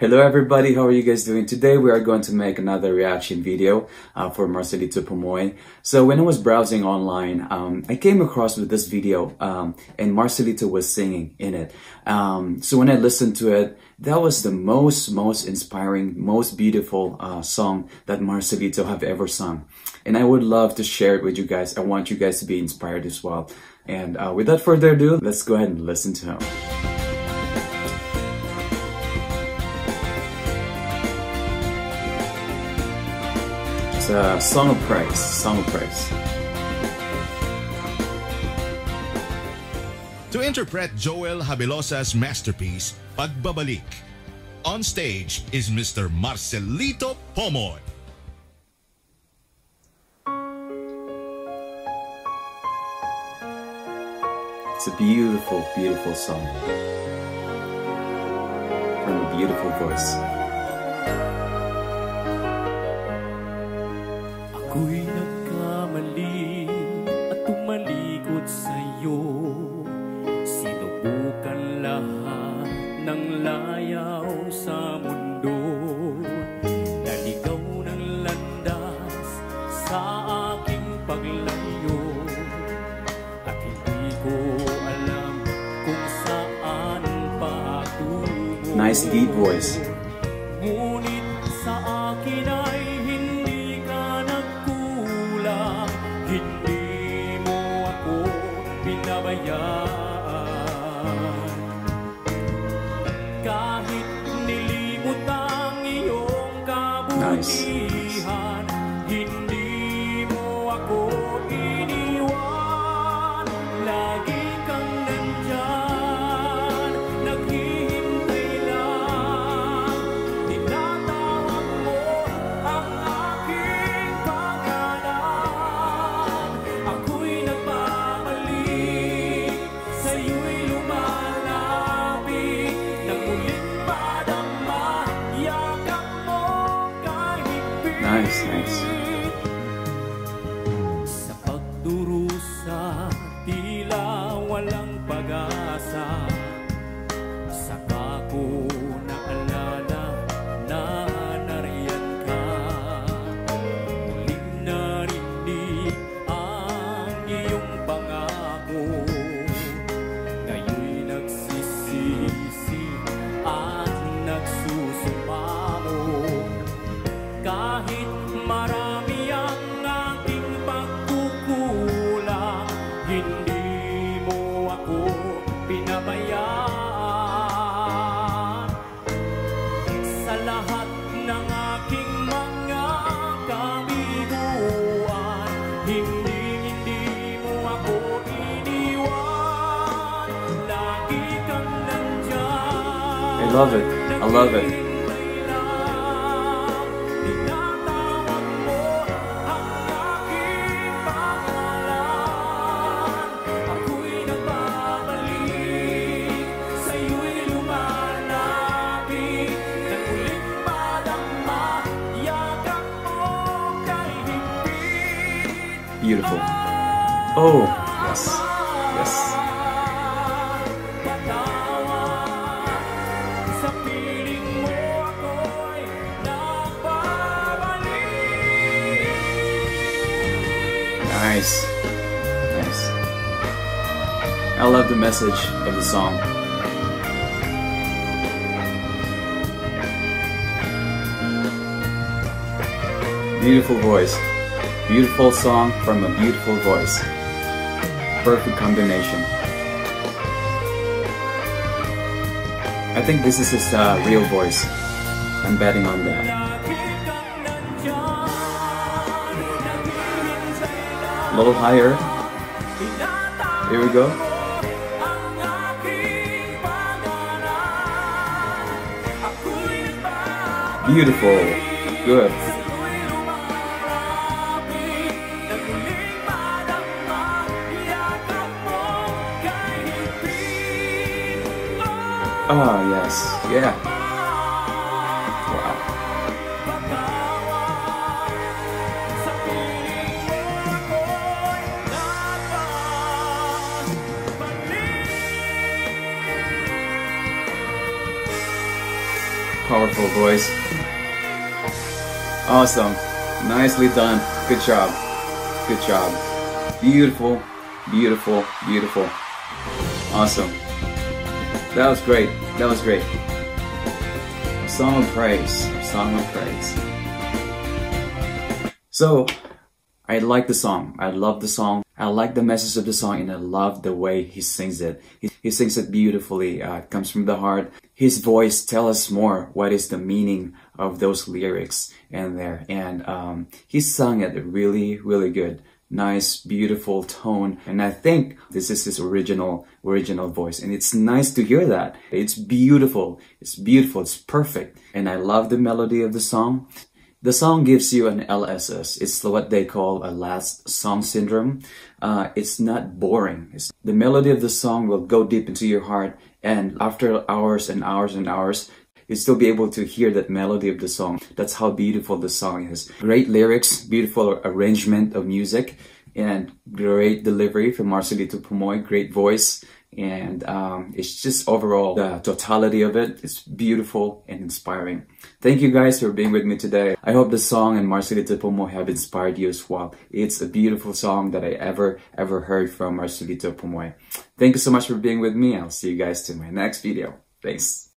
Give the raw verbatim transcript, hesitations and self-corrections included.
Hello everybody, how are you guys doing? Today we are going to make another reaction video uh, for Marcelito Pomoy. So when I was browsing online, um, I came across with this video um, and Marcelito was singing in it. Um, so when I listened to it, that was the most, most inspiring, most beautiful uh, song that Marcelito have ever sung. And I would love to share it with you guys. I want you guys to be inspired as well. And uh, without further ado, let's go ahead and listen to him. It's a song of praise, song of praise. To interpret Joel Habilosa's masterpiece, Pagbabalik, on stage is Mister Marcelito Pomoy. It's a beautiful, beautiful song from a beautiful voice. Ako'y nagkamali at tumalikod sa'yo. Sinubukan lahat ng layaw sa mundo. Naligaw ng landas sa aking paglayo. At hindi ko alam kung saan patungo. Nice deep voice. Ngunit sa akin ay hindi ka nagkulang. Hindi mo ako pinabayaan. Kahit nilimot ang iyong kabutihan, hindi mo ako iniwan. Lagi kang nandyan, naghihintay lang. Tinatawag mo ang aking pangalan. Ako'y nagbabalik, sa'yo'y lumalapit. Nagulit padama, yakap mo kahit pilit. Nice, nice. Sa pagdurusa, tila walang pag-asa. Saka ko naalala na nariyan ka. Muling narinig ang iyong pangako. Ngayon'y nagsisisi at nagsusumamo. Kahit marami ang aking pagkukulang, hindi mo ako pinabayaan. Sa lahat ng aking mga kabiguan, hindi, hindi mo ako iniwan. Lagi kang nandyan. I love it. I love it. Beautiful. Oh, yes, yes. Nice, nice. I love the message of the song. Beautiful voice. Beautiful song from a beautiful voice. Perfect combination. I think this is his uh, real voice. I'm betting on that. A little higher. Here we go. Beautiful. Good. Oh, yes. Yeah. Wow. powerful voice. Awesome. Nicely done. Good job. Good job. Beautiful, beautiful, beautiful. Awesome. That was great. That was great. A song of praise. A song of praise. So, I like the song. I love the song. I like the message of the song, and I love the way he sings it. He, he sings it beautifully. Uh, it comes from the heart. His voice tells us more what is the meaning of those lyrics in there. And um, he sung it really, really good. Nice, beautiful tone. And I think this is his original, original voice. And it's nice to hear that. It's beautiful. It's beautiful. It's perfect. And I love the melody of the song. The song gives you an L S S. It's what they call a last song syndrome. Uh, it's not boring. It's, the melody of the song will go deep into your heart, and after hours and hours and hours, you'll still be able to hear that melody of the song. That's how beautiful the song is. Great lyrics, beautiful arrangement of music, and great delivery from Marcelito Pomoy. Great voice. And um, it's just overall the totality of it is beautiful and inspiring. Thank you guys for being with me today. I hope the song and Marcelito Pomoy have inspired you as well. It's a beautiful song that I ever ever heard from Marcelito Pomoy. Thank you so much for being with me. I'll see you guys in my next video. Thanks.